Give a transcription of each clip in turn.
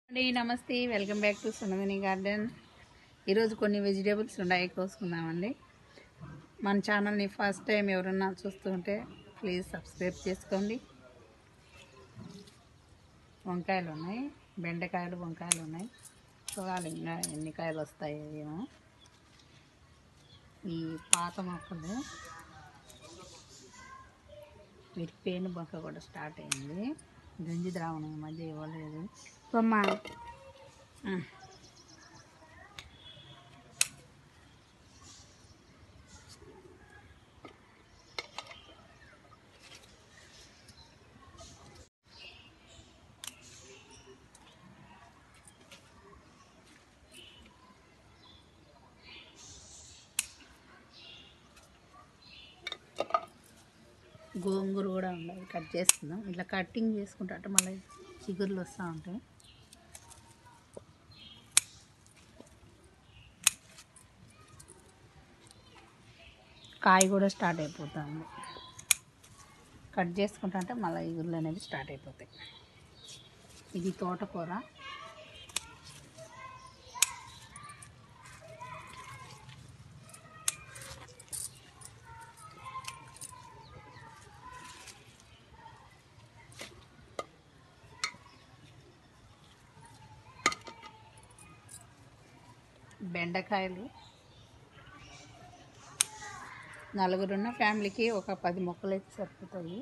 అండి నమస్తే, welcome back to Sunandini garden. ఈరోజు కొన్ని వెజిటేబుల్స్ ఉన్నాయి, కోసుకుందామండి. మన ఛానల్ని ఫస్ట్ టైం ఎవరన్నా చూస్తుంటే ప్లీజ్ సబ్స్క్రైబ్ చేసుకోండి. వంకాయలు ఉన్నాయి, బెండకాయలు, వంకాయలు ఉన్నాయి. చూడాలి ఇంకా ఎన్ని కాయలు వస్తాయో ఏమో. ఈ పాత మొక్కలు వీటి పేను బొక్క కూడా స్టార్ట్ అయింది. గంజి ద్రావణం ఈ మధ్య ఇవ్వలేదు. గోంగూర కూడా ఉన్నాయి, కట్ చేసుకుందాం. ఇట్లా కటింగ్ చేసుకుంటే మళ్ళీ చిగుర్లు వస్తూ ఉంటాయి. కాయ కూడా స్టార్ట్ అయిపోతుంది. కట్ చేసుకుంటే మళ్ళీ ఇగుర్లు అనేది స్టార్ట్ అయిపోతాయి. ఇది తోటకూర. బెండకాయలు. నలుగురున్న ఫ్యామిలీకి ఒక 10 మొక్కలు అయితే సరిపోతాయి.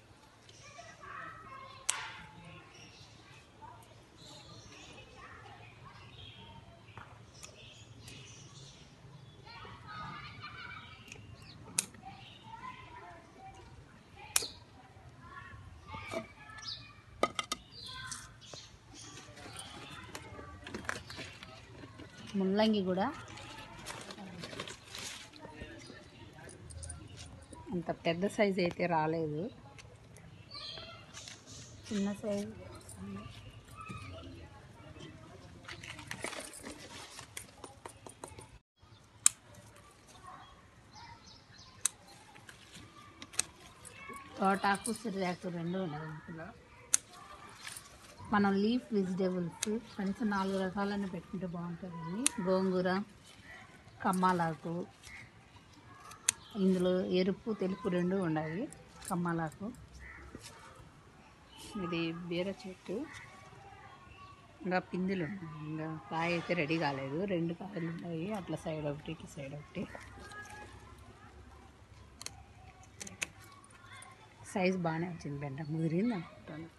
ముల్లంగి కూడా అంత పెద్ద సైజు అయితే రాలేదు, చిన్న సైజు. తోటాకు, సిరియాకు రెండు ఉన్నాయి ఇందులో. మనం లీఫ్ వెజిటేబుల్స్ కనీసం 4 రకాలన్నీ పెట్టుకుంటే బాగుంటుంది. గోంగూర, కమ్మాలాకు, ఇందులో ఎరుపు, తెలుపు రెండు ఉన్నాయి. కమ్మాలాకు. ఇది బీర చెట్టు, ఇంకా పిందులు ఉన్నాయి. ఇంకా కాయ అయితే రెడీ కాలేదు. 2 కాయలు ఉన్నాయి, అట్లా సైడ్ ఒకటి, ఇట్లా సైడ్ ఒకటి. సైజు బాగానే వచ్చింది. బెండ ముదిరింది అనుకుంటాను.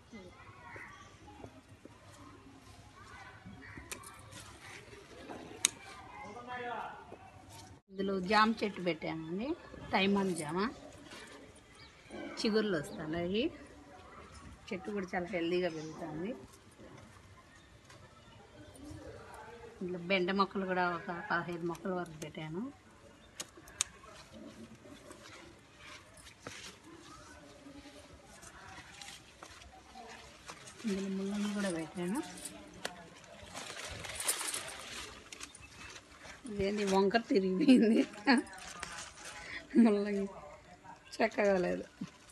ఇందులో జామ చెట్టు పెట్టానండి, తైమాన్ జామ. చిగుర్లు వస్తాయి. చెట్టు కూడా చాలా హెల్దీగా పెరుగుతుంది. ఇందులో బెండ మొక్కలు కూడా ఒక 15 మొక్కల వరకు పెట్టాను. ఇందులో ముల్లంగి కూడా పెట్టాను. ఇదేంటి వంకర తిరిగిపోయింది, ముల్లంగి చక్కగా లేదు.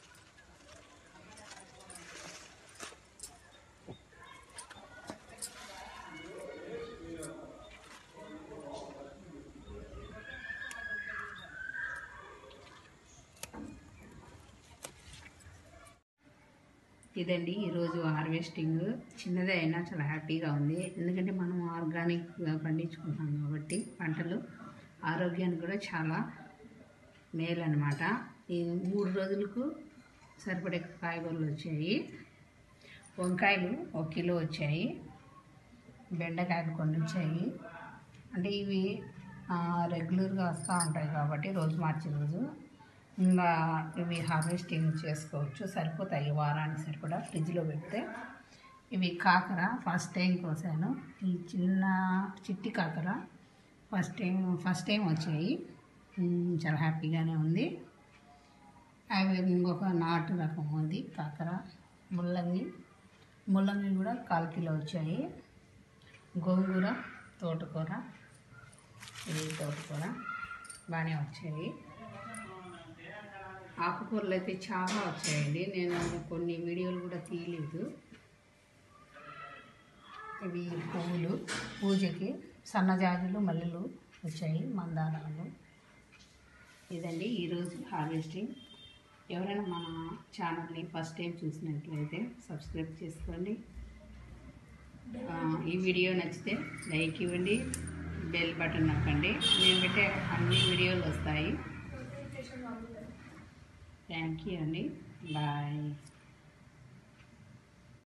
ఇదండి ఈరోజు హార్వెస్టింగ్. చిన్నదే అయినా చాలా హ్యాపీగా ఉంది, ఎందుకంటే మనం ఆర్గానిక్గా పండించుకుంటాం కాబట్టి పంటలు ఆరోగ్యానికి కూడా చాలా మేలు అన్నమాట. ఈ 3 రోజులకు సరిపడే కాయగూరలు వచ్చాయి. వంకాయలు 1 కిలో వచ్చాయి. బెండకాయలు కొన్ని వచ్చాయి. అంటే ఇవి రెగ్యులర్గా వస్తూ ఉంటాయి కాబట్టి రోజు మార్చి రోజు ఇంకా ఇవి హార్వెస్టింగ్ చేసుకోవచ్చు, సరిపోతాయి. వారానికి సరిపడా ఫ్రిడ్జ్లో పెడితే. ఇవి కాకర ఫస్ట్ టైం కోసాను. ఈ చిన్న చిట్టి కాకర ఫస్ట్ టైం వచ్చాయి. చాలా హ్యాపీగానే ఉంది. అవి ఇంకొక నాటు రకం ఉంది కాకర. ముల్లంగి కూడా 1/4 కిలో వచ్చాయి. గోంగూర, తోటకూర, ఇది తోటకూర బాగానే వచ్చాయి. ఆకుకూరలు అయితే చాలా వచ్చాయండి. నేను కొన్ని వీడియోలు కూడా తీయలేదు. ఇవి పువ్వులు పూజకి సన్నజాజులు మల్లెలు వచ్చాయి, మందారాలు. ఇదండి ఈరోజు హార్వెస్టింగ్. ఎవరైనా మన ఛానల్ని ఫస్ట్ టైం చూసినట్లయితే సబ్స్క్రైబ్ చేసుకోండి. ఈ వీడియో నచ్చితే లైక్ ఇవ్వండి, బెల్ బటన్ నొక్కండి. నేను పెట్టే అన్ని వీడియోలు వస్తాయి. థ్యాంక్ యూ అండి. బాయ్.